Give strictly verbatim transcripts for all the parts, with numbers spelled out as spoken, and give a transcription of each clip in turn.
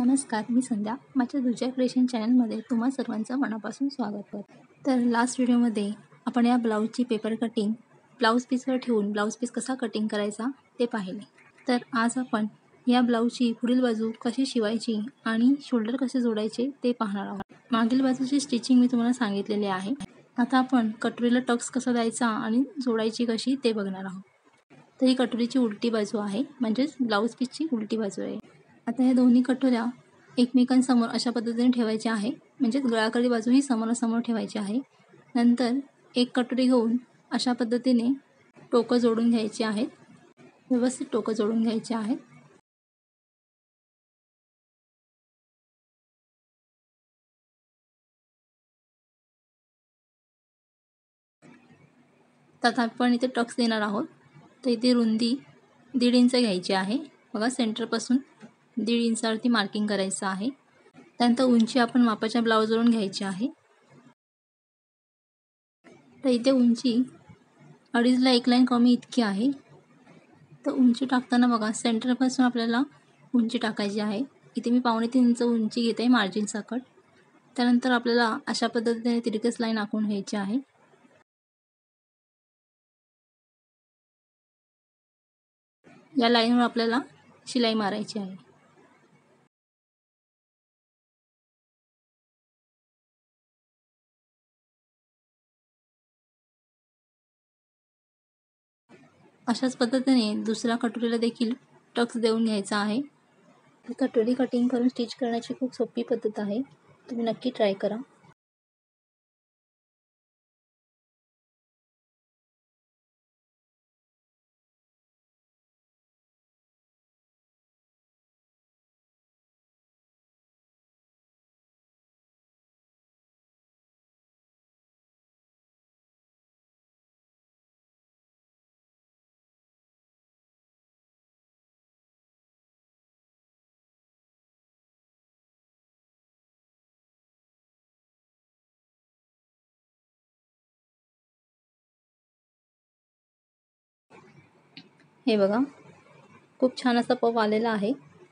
नमस्कार, मी संध्या. माझ्या दुसऱ्या क्रिएशन चॅनलमध्ये तुम्हा सर्वांचं मनापासून स्वागत करते. तर लास्ट व्हिडिओमध्ये आपण या ब्लाऊजची पेपर कटिंग ब्लाऊज पीसवर ठेवून ब्लाऊज पीस कसा कटिंग करायचा ते पाहिले. तर आज आपण या ब्लाऊजची पुढील बाजू कशी शिवायची आणि शोल्डर कसे जोडायचे ते पाहणार आहोत. मागील बाजूची स्टिचिंग मी तुम्हाला सांगितलेली आहे. आता आपण कटोरीला टक्स कसा द्यायचा आणि जोडायची कशी ते बघणार आहोत. तर ही कटोरीची उलटी बाजू आहे, म्हणजेच ब्लाऊज पीसची उलटी बाजू आहे. आता या दोन्ही कटोऱ्या एकमेकांसमोर अशा पद्धतीने ठेवायच्या आहे, म्हणजेच गळाकडे बाजू ही समोरासमोर ठेवायची आहे. नंतर एक कटोरी घेऊन अशा पद्धतीने टोकं जोडून घ्यायची आहेत. व्यवस्थित टोकं जोडून घ्यायचे आहेत. त्यात आपण इथे टक्स देणार आहोत. तर इथे रुंदी दीड इंच घ्यायची आहे. बघा, सेंटरपासून दीड इंचावरती मार्किंग करायचं आहे. त्यानंतर उंची आपण मापाच्या ब्लाऊजवरून घ्यायची आहे. तर इथे उंची अडीचला एक लाईन कमी इतकी आहे. तर उंची टाकताना बघा, सेंटरपासून आपल्याला उंची टाकायची आहे. इथे मी पावणे तीन इंच उंची घेते आहे मार्जिन सकट. त्यानंतर आपल्याला अशा पद्धतीने तिरकस लाईन आखून घ्यायची आहे. या लाईनवर आपल्याला शिलाई मारायची आहे. अशाच पद्धतीने दुसऱ्या कटोरीला देखील टक्स देऊन घ्यायचा आहे. कटोरी कटिंग करून स्टिच करण्याची खूप सोपी पद्धत आहे. तुम्ही नक्की ट्राय करा. हे बघा, खूप छान असा पफ आलेला आहे.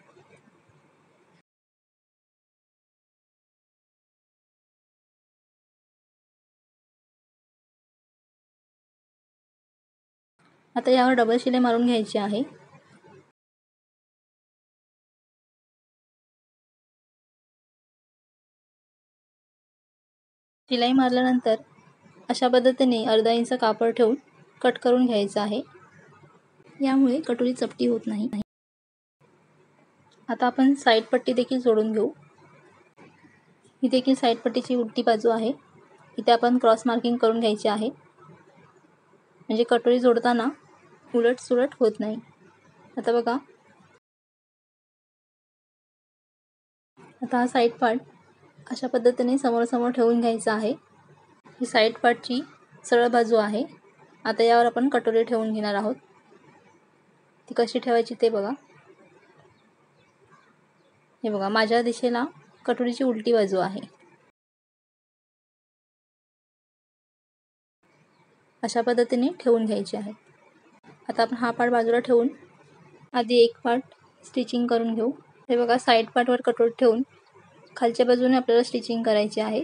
आता यावर डबल शिलाई मारून घ्यायची आहे. शिलाई मारल्यानंतर अशा पद्धतीने अर्धा इंच कापड ठेवून कट करून घ्यायचं आहे. यामुळे कटोरी चपटी होत नाही. आता आपण साईड पट्टी देखील जोडून घेऊ. ही देखील साईड पट्टीची उलटी बाजू आहे. इथे आपण क्रॉस मार्किंग करून घ्यायची आहे, म्हणजे कटोरी जोडताना उलट सुलट होत नाही. आता बघा, आता हा साईड पार्ट अशा पद्धतीने समोरासमोर ठेवून घ्यायचा आहे. ही साईड पार्टची सरळ बाजू आहे. आता यावर आपण कटोरी ठेवून घेणार आहोत. ती कशी ठेवायची ते बघा. हे बघा, माझ्या दिशेला कटोरीची उलटी बाजू आहे. अशा पद्धतीने ठेवून घ्यायची आहे. आता आपण हा पार्ट बाजूला ठेवून आधी एक पार्ट स्टिचिंग करून घेऊ. हे बघा, साईड पार्टवर कटोरी ठेवून खालच्या बाजूने आपल्याला स्टिचिंग करायची आहे.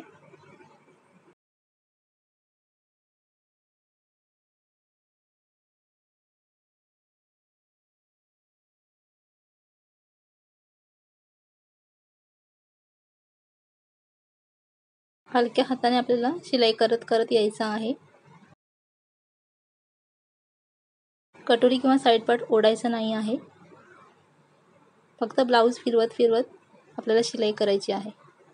हलक्या हाताने आपल्याला शिलाई करत करत यायचं आहे. कटोरी किंवा साईड पार्ट ओढायचा नाही आहे. फक्त ब्लाऊज फिरवत फिरवत आपल्याला शिलाई करायची आहे.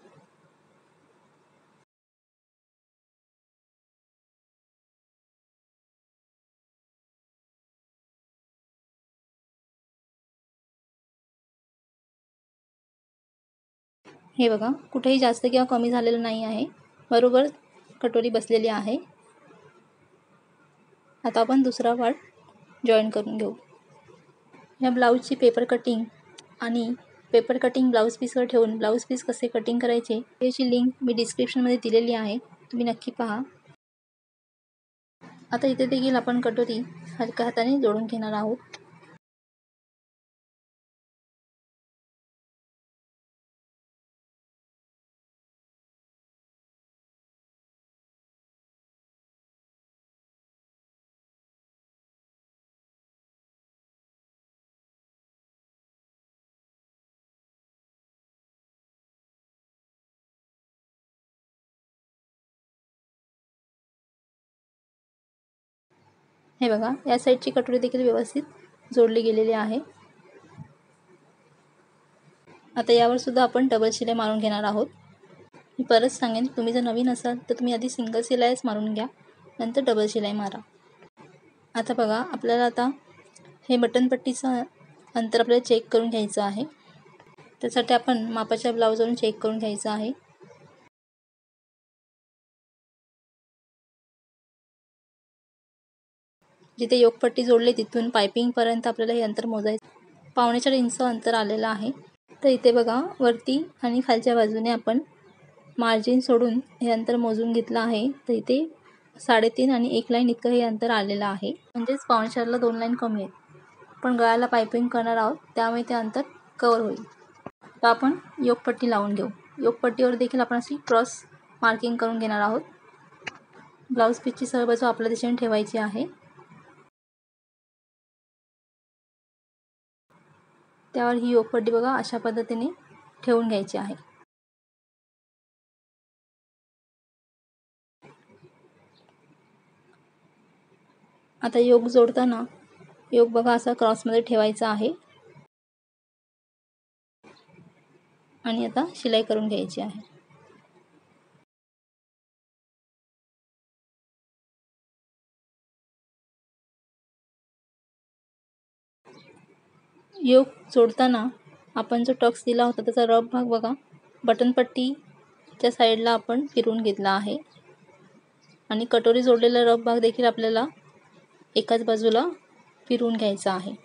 हे बघा, कुठेही जास्त किंवा कमी झालेलं नाही आहे. बरोबर कटोरी बसलेली आहे. आता आपण दुसरा पार्ट जॉईन करून घेऊ. या ब्लाऊजची पेपर कटिंग आणि पेपर कटिंग ब्लाऊज पीसवर ठेवून ब्लाऊज पीस कसे कटिंग करायचे याची लिंक मी डिस्क्रिप्शनमध्ये दिलेली आहे. तुम्ही नक्की पहा. आता इथे देखील आपण कटोरी हलक्या हाताने जोडून घेणार आहोत. हे बघा, या साईडची कटोरी देखील व्यवस्थित जोडली गेलेली आहे. आता यावर सुद्धा आपण डबल शिलाई मारून घेणार आहोत. मी परत सांगेन, तुम्ही जर नवीन असाल तर तुम्ही आधी सिंगल शिलाईच मारून घ्या, नंतर डबल शिलाई मारा. आता बघा, आपल्याला आता हे बटन पट्टीचं अंतर आपल्याला चेक करून घ्यायचं आहे. त्यासाठी आपण मापाच्या ब्लाऊजवरून चेक करून घ्यायचं आहे. जिथे योकपट्टी जोडली तिथून पायपिंगपर्यंत आपल्याला हे अंतर मोजायचं. पावणे चार इंच अंतर आलेलं आहे. तर इथे बघा, वरती आणि खालच्या बाजूने आपण मार्जिन सोडून हे अंतर मोजून घेतलं आहे. तर इथे साडेतीन आणि एक लाईन इतकं हे अंतर आलेलं आहे. म्हणजेच पावणे चारला दोन लाईन कमी आहेत. पण गळ्याला पायपिंग करणार आहोत, त्यामुळे ते अंतर कवर होईल. तर आपण योकपट्टी लावून घेऊ. योकपट्टीवर देखील आपण अशी क्रॉस मार्किंग करून घेणार आहोत. ब्लाऊज पीसची सरळ बाजू आपल्या दिशेने ठेवायची आहे. त्यावर ही योकपट्टी बघा अशा पद्धतीने ठेवून घ्यायची आहे. आता योक जोडताना योक बघा असा क्रॉसमध्ये ठेवायचा आहे आणि आता शिलाई करून घ्यायची आहे. योक जोडताना आपण जो टक्स दिला होता त्याचा रफ भाग बघा बटनपट्टीच्या साईडला आपण फिरवून घेतला आहे आणि कटोरी जोडलेला रफ भाग देखील आपल्याला एकाच बाजूला फिरवून घ्यायचा आहे.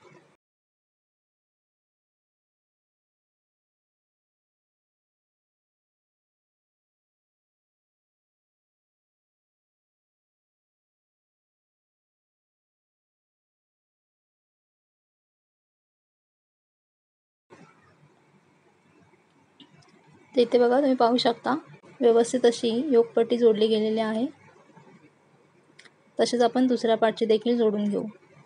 तर इथे बघा, तुम्ही पाहू शकता व्यवस्थित अशी योकपट्टी जोडली गेलेली आहे. तसेच आपण दुसऱ्या पार्टची देखील जोडून घेऊ.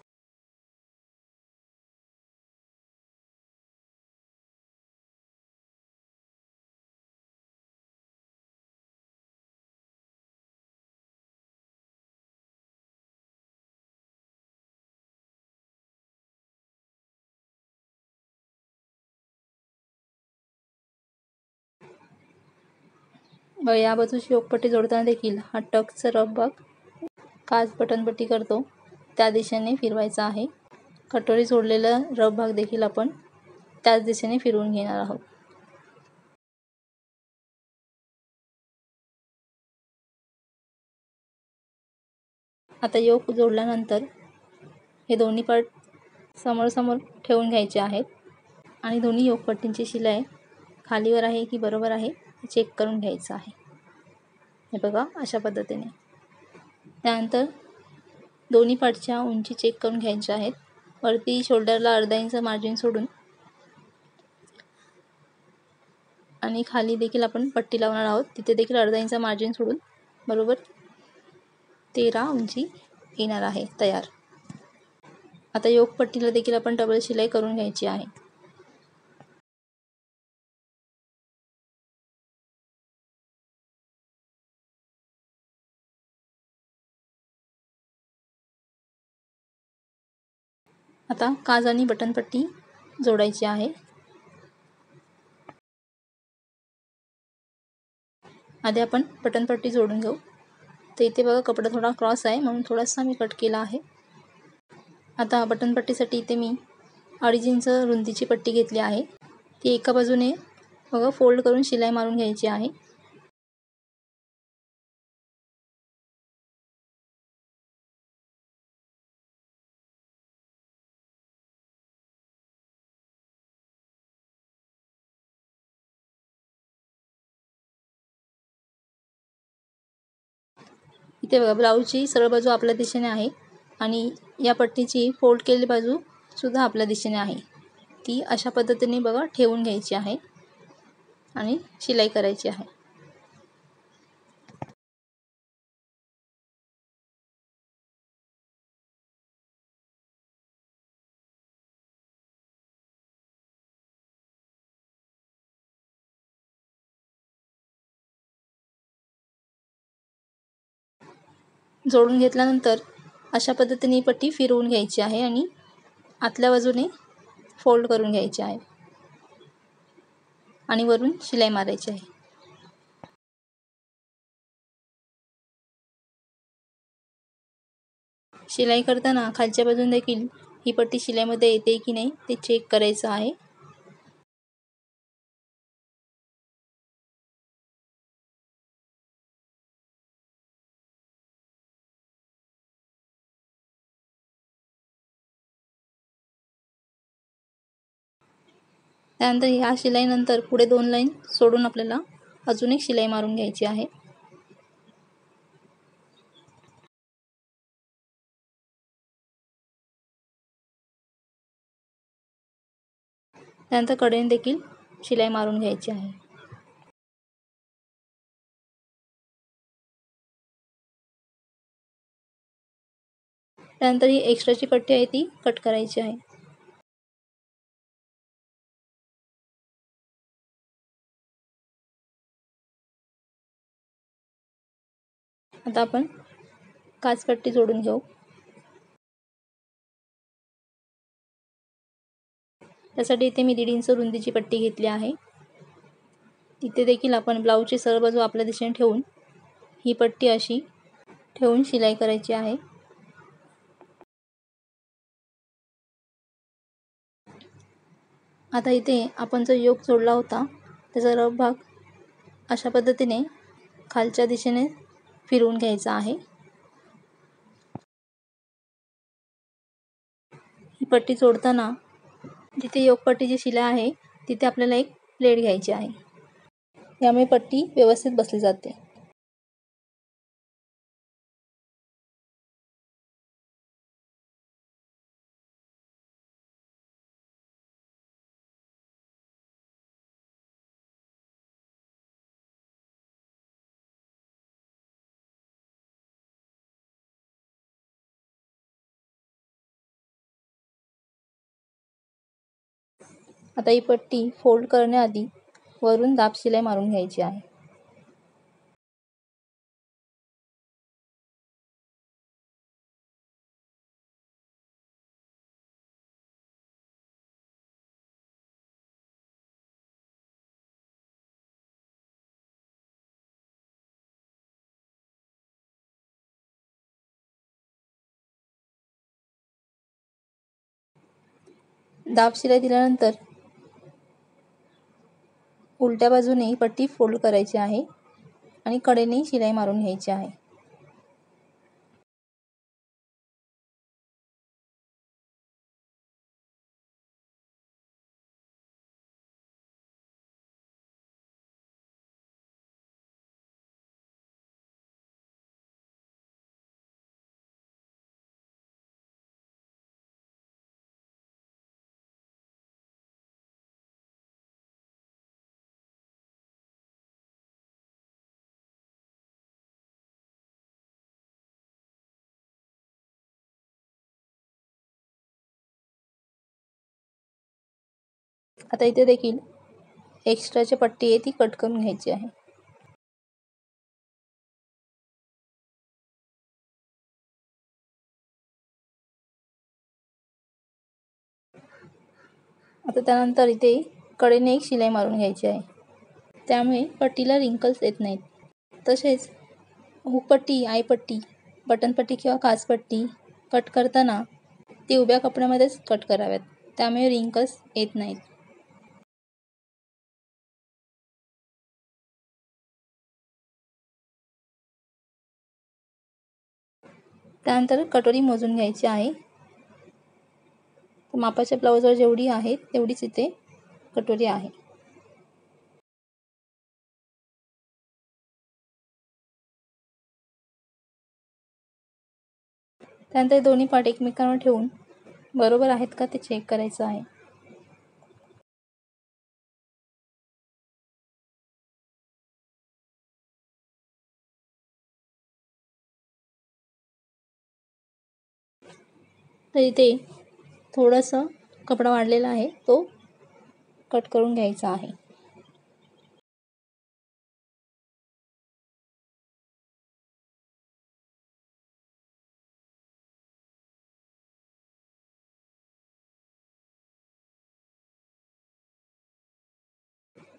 व या बाजूची योकपट्टी जोडताना देखील हा टक्सचा रफ भाग काच बटनपट्टी करतो त्या दिशेने फिरवायचा आहे. कटोरी जोडलेला रफ भाग देखील आपण त्याच दिशेने फिरवून घेणार आहोत. आता योक जोडल्यानंतर हे दोन्ही पार्ट समोरासमोर ठेवून घ्यायचे आहेत आणि दोन्ही योकपट्टींची शिलाई खालीवर आहे की बरोबर आहे हे चेक करून घ्यायचं आहे. हे बघा अशा पद्धतीने. त्यानंतर दोन्ही पार्टच्या उंची चेक करून घ्यायच्या आहेत. वरती शोल्डरला अर्धा इंच मार्जिन सोडून आणि खाली देखील आपण पट्टी लावणार आहोत, तिथे देखील अर्धा इंच मार्जिन सोडून बरोबर तेरा उंची येणार आहे तयार. आता योकपट्टीला देखील आपण डबल शिलाई करून घ्यायची आहे. आता काज आणि बटनपट्टी जोडायची आहे. आधी आपण बटनपट्टी जोडून घेऊ. तर इथे बघा कपडा थोडा क्रॉस आहे म्हणून थोडासा मी कट केला आहे. आता बटनपट्टीसाठी इथे मी अडीच इंच रुंदीची पट्टी घेतली आहे. ती एका बाजूने बघा फोल्ड करून शिलाई मारून घ्यायची आहे. इथे बघा ब्लाऊजची सरळ बाजू आपल्या दिशेने आहे आणि या पट्टीची फोल्ड केलेली बाजू सुद्धा आपल्या दिशेने आहे. ती अशा पद्धतीने बघा ठेवून घ्यायची आहे आणि शिलाई करायची आहे. जोडून घेतल्यानंतर अशा पद्धतीने ही पट्टी फिरवून घ्यायची आहे आणि आतल्या बाजूने फोल्ड करून घ्यायची आहे आणि वरून शिलाई मारायची आहे. शिलाई करताना खालच्या बाजूने देखील ही पट्टी शिलाईमध्ये येते की नाही ते चेक करायचं आहे. त्यानंतर ह्या शिलाईनंतर पुढे दोन लाईन सोडून आपल्याला अजून एक शिलाई मारून घ्यायची आहे. त्यानंतर कडेने देखील शिलाई मारून घ्यायची आहे. त्यानंतर ही एक्स्ट्राची पट्टी आहे ती कट करायची आहे. आता आपण काचपट्टी जोडून घेऊ. त्यासाठी इथे मी दीड इंच रुंदीची पट्टी घेतली आहे. इथे देखील आपण ब्लाऊजची सरळ बाजू आपल्या दिशेने ठेवून ही पट्टी अशी ठेवून शिलाई करायची आहे. आता इथे आपण जो योक जोडला होता त्याचा रफ भाग अशा पद्धतीने खालच्या दिशेने फिरवून घ्यायचा आहे. ही पट्टी जोडताना जिथे योकपट्टीची शिलाई आहे तिथे आपल्याला एक प्लेट घ्यायची आहे. यामुळे पट्टी व्यवस्थित बसली जाते. आता ही पट्टी फोल्ड करण्याआधी वरून दाब शिलाई मारून घ्यायची आहे. दाब शिलाई दिल्यानंतर उलट्या बाजूने पट्टी फोल्ड करायची आहे आणि कडेने शिलाई मारून घ्यायची आहे. आता इथे देखील एक्स्ट्राची पट्टी आहे ती कट करून घ्यायची आहे. आता त्यानंतर इथे कडेने एक शिलाई मारून घ्यायची आहे. त्यामुळे पट्टीला रिंकल्स येत नाहीत. तसेच हुकपट्टी, आयपट्टी, बटनपट्टी किंवा काचपट्टी कट करताना ती उभ्या कपड्यामध्येच कट कराव्यात. त्यामुळे रिंकल्स येत नाहीत. त्यानंतर कटोरी मोजून घ्यायची आहे. मापाच्या ब्लाऊजवर जेवढी आहे तेवढीच इथे कटोरी आहे. त्यानंतर दोन्ही पार्ट एकमेकांवर ठेवून बरोबर आहेत का ते चेक करायचं आहे. तर इथे थोडंसं कपडा वाढलेला आहे तो कट करून घ्यायचा आहे.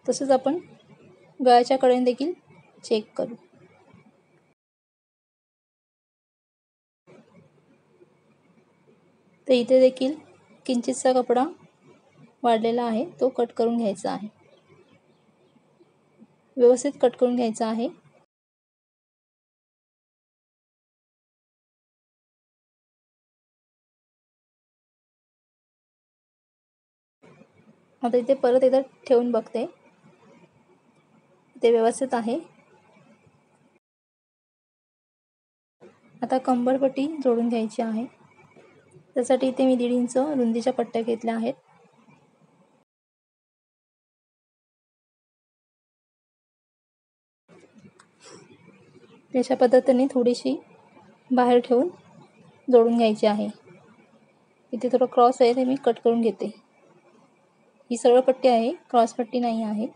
तसंच आपण गळ्याच्या कडेने देखील चेक करू. तर इथे देखील किंचितसा कपडा वाढलेला आहे, तो कट करून घ्यायचा आहे. व्यवस्थित कट करून घ्यायचा आहे. आता इथे परत एकदा ठेवून बघते, ते व्यवस्थित आहे. आता कंबरपट्टी जोडून घ्यायची आहे. त्यासाठी इथे मी दीड इंच रुंदीच्या पट्ट्या घेतल्या आहेत. अशा पद्धतीने थोडीशी बाहेर ठेवून जोडून घ्यायची आहे. इथे थोडं क्रॉस आहे, ते मी कट करून घेते. ही सरळ पट्टी आहे, क्रॉस पट्टी नाही आहे.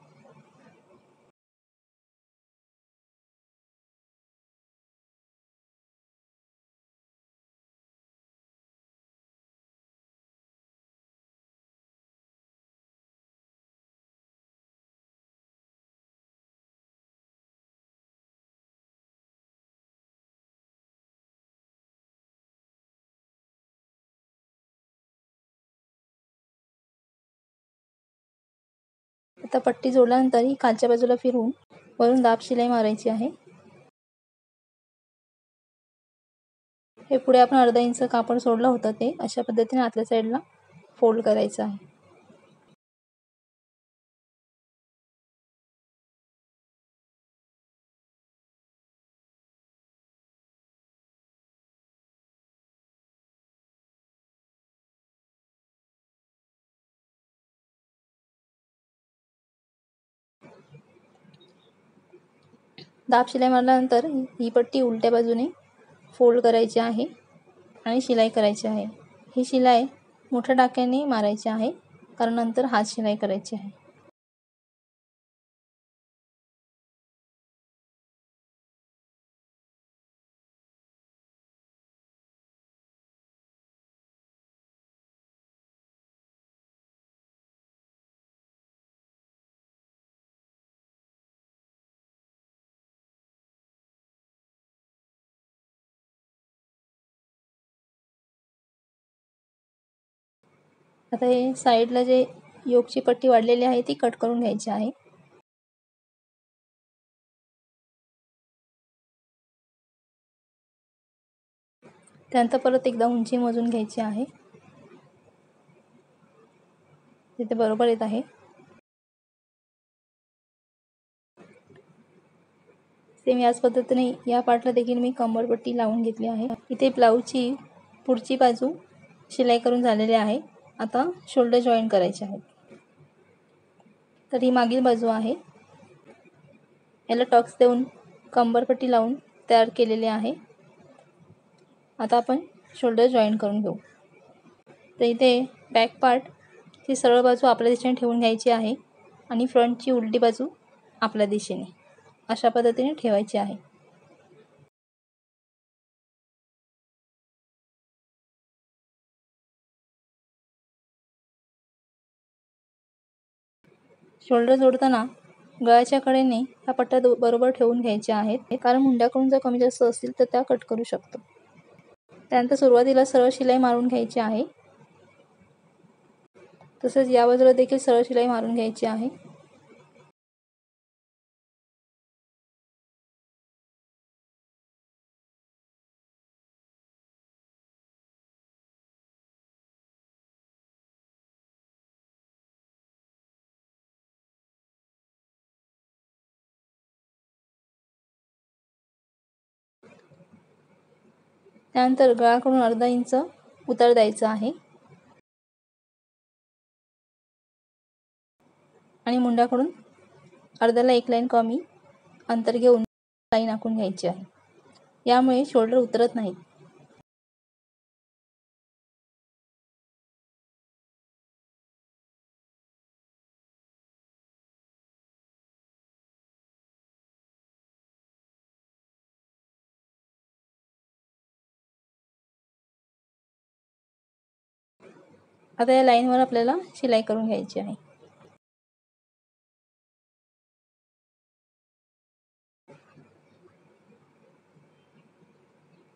आता पट्टी जोडल्यानंतर ही खालच्या बाजूला फिरवून वरून दाब शिलाई मारायची आहे. हे पुढे आपण अर्धा इंच कापड सोडलं होतं, ते अशा पद्धतीने आतल्या साईडला फोल्ड करायचं आहे. दाब शिलाई मारल्यानंतर ही पट्टी उलट्या बाजूने फोल्ड करायची आहे आणि शिलाई करायची आहे. ही शिलाई मोठ्या टाक्याने मारायची आहे, कारण नंतर हात शिलाई करायची आहे. आता हे साईडला जे योकची पट्टी वाढलेली आहे ती कट करून घ्यायची आहे. त्यानंतर परत एकदा उंची मोजून घ्यायची आहे. तिथे बरोबर येत आहे. सेम याच पद्धतीने या पार्टला देखील मी कंबरपट्टी लावून घेतली आहे. इथे ब्लाऊजची पुढची बाजू शिलाई करून झालेली आहे. आता शोल्डर जॉईन करायचे आहेत. तर ही मागील बाजू आहे, याला टक्स देऊन कंबरपट्टी लावून तयार केलेली आहे. आता आपण शोल्डर जॉईन करून घेऊ. तर इथे बॅक पार्ट ची सरळ बाजू आपल्या दिशेने ठेवून घ्यायची आहे आणि फ्रंटची उलटी बाजू आपल्या दिशेने अशा पद्धतीने ठेवायची आहे. शोल्डर जोडताना गळ्याच्या कडेने ह्या पट्ट्या बरोबर ठेवून घ्यायच्या आहेत, कारण मुंड्याकडून जर कमी जास्त असतील तर त्या कट करू शकतो. त्यानंतर सुरुवातीला सरळ शिलाई मारून घ्यायची आहे. तसेच या बाजूला देखील सरळ शिलाई मारून घ्यायची आहे. त्यानंतर गळ्याकडून अर्धा इंच उतार द्यायचा आहे आणि मुंड्याकडून अर्ध्याला एक लाईन कमी अंतर घेऊन लाईन आखून घ्यायची आहे. यामुळे शोल्डर उतरत नाहीत. आता या लाईनवर आपल्याला शिलाई करून घ्यायची आहे.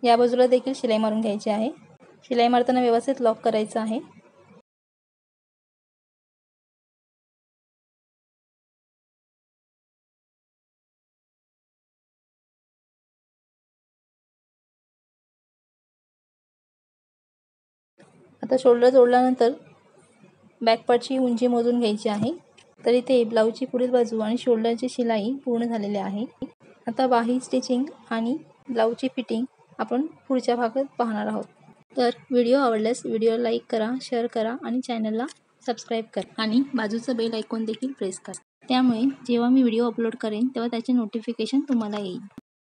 या बाजूला देखील शिलाई मारून घ्यायची आहे। शिलाई मारताना व्यवस्थित लॉक करायचं आहे। आता शोल्डर जोडल्यानंतर बॅक पार्टची उंची मोजून घ्यायची आहे। तर इथे ब्लाऊजची पुढील बाजू आणि शोल्डरची शिलाई पूर्ण झालेली आहे। आता बाही स्टिचिंग आणि ब्लाऊजची फिटिंग आपण पुढच्या भागात पाहणार आहोत। तर व्हिडिओ आवडल्यास व्हिडिओ लाईक करा, शेअर करा आणि चॅनलला सबस्क्राईब करा आणि बाजूचं बेल आयकॉन देखील प्रेस करा। त्यामुळे जेव्हा मी व्हिडिओ अपलोड करेन तेव्हा त्याचे नोटिफिकेशन तुम्हाला येईल।